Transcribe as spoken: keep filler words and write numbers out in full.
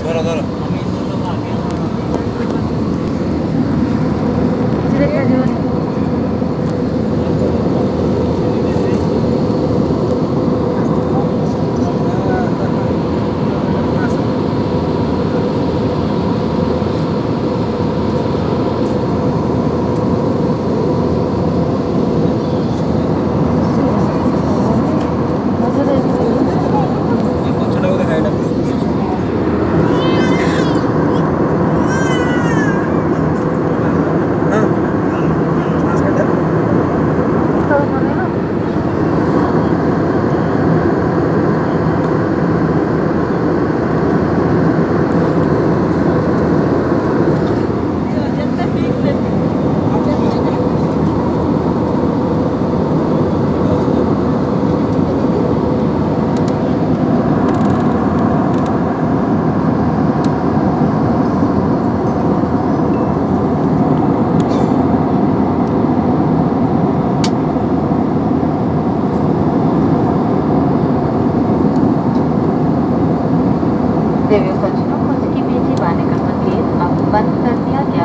धरो धरो देवी बच्चों को उसकी बेटी बाने का संकेत अब बंद कर दिया गया।